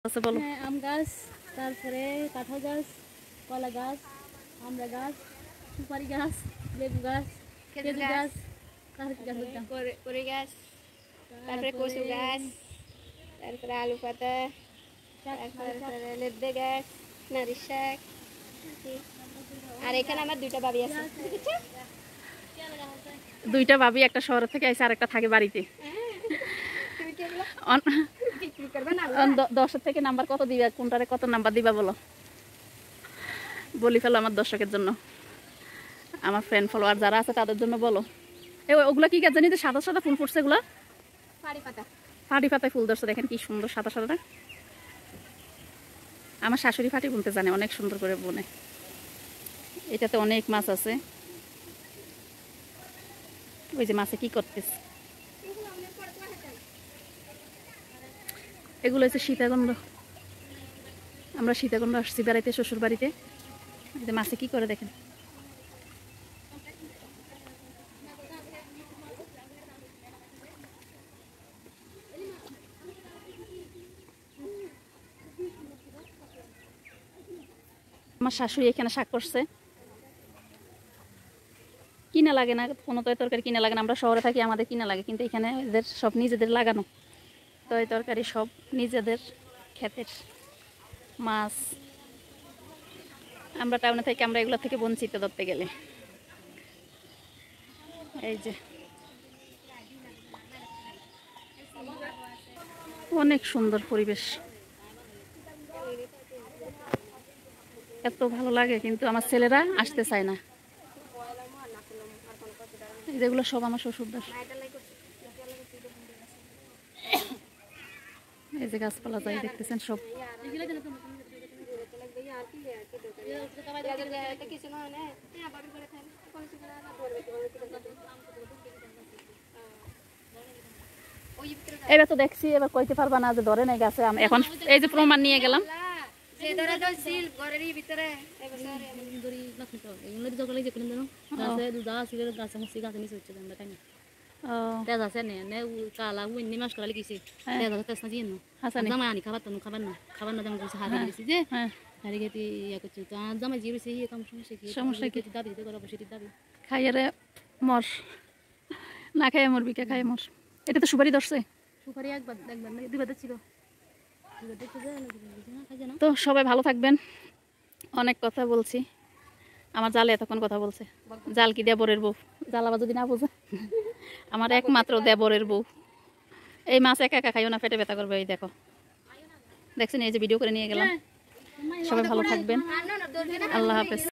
আচ্ছা বলো। হ্যাঁ, আম গাছ, তারপরে কাঁঠাল গাছ, কলা গাছ, আমরা গাছ, সুপারি গাছ, লেবু গাছ, খেজুর গাছ, তারপরে কি গাছ বলতাম? করে গাছ, তারপরে কচু গাছ, তারপরে আলু পাতা, তারপরে লেবদে গাছ, নারিশ শাক। আর এখানে আমার দুইটা বাবি আছে। দুইটা ভাবি, একটা শহর থেকে আইসে আর একটা থাকে বাড়িতে। তুমি কি এগুলো বিক্রি করবে না? 10 থেকে নাম্বার কত দিবা, কোনটারে কত নাম্বার দিবা বলো, বলি ফেলো আমার দর্শকের জন্য, আমার ফ্রেন্ড ফলোয়ার যারা আছে তাদের জন্য বলো। ওগুলো কি গাছ জানি, যে সাদা সাদা ফুল ফুটছে, এগুলা ফাড়ি পাতা। ফাটি পাতায় ফুল ধরছে, দেখেন কি সুন্দর সাদা সাদা। আমার শাশুড়ি ফাটি বলতে জানে, অনেক সুন্দর করে বনে। এটাতে অনেক মাছ আছে। ওই যে মাছে কি করতেছে, এগুলো হচ্ছে সীতাকুণ্ড। আমরা সীতাকুণ্ড আসছি বেড়াইতে, শ্বশুর বাড়িতে। এই যে মাছে কি করে দেখেন। আমার শাশুড়ি এখানে শাক করছে, কিনা লাগে না, কোনো তরকারি কিনা লাগে না। আমরা শহরে থাকি, আমাদের কিনা লাগে, কিন্তু এখানে এদের সব নিজেদের লাগানো তরকারি, সব নিজেদের ক্ষেতের মাছ। আমরা টাউনে থাকি, আমরা এগুলো থেকে বঞ্চিত ধরতে গেলে। এই যে অনেক সুন্দর পরিবেশ, এত ভালো লাগে, কিন্তু আমার ছেলেরা আসতে চায় না। যেগুলো সব আমার শ্বশুরদার। এই যে গাছপালা যাই দেখতেছেন সব। এবার তো দেখছি, এবার কইতে পারবা না যে ধরে নাই গাছে আম। এখন এই যে প্রমাণ নিয়ে গেলাম। খাইয়ারে মর, না খাইয়ে মরবি, কে খাইয়ে মর। এটা তো সুপারি ধরছে। সুপারি একবার দুবার ছিল। তো সবাই ভালো থাকবেন। অনেক কথা বলছি, আমার জালে এতক্ষণ কথা বলছে। জাল কি দেবরের বউ, জাল আবার যদি না বোঝে, আমার একমাত্র দেবরের বউ। এই মাছ একা একা খাইও না, পেটে ব্যথা করবে। এই দেখো, দেখছেন, এই যে ভিডিও করে নিয়ে গেলাম। সবাই ভালো থাকবেন, আল্লাহ হাফেজ।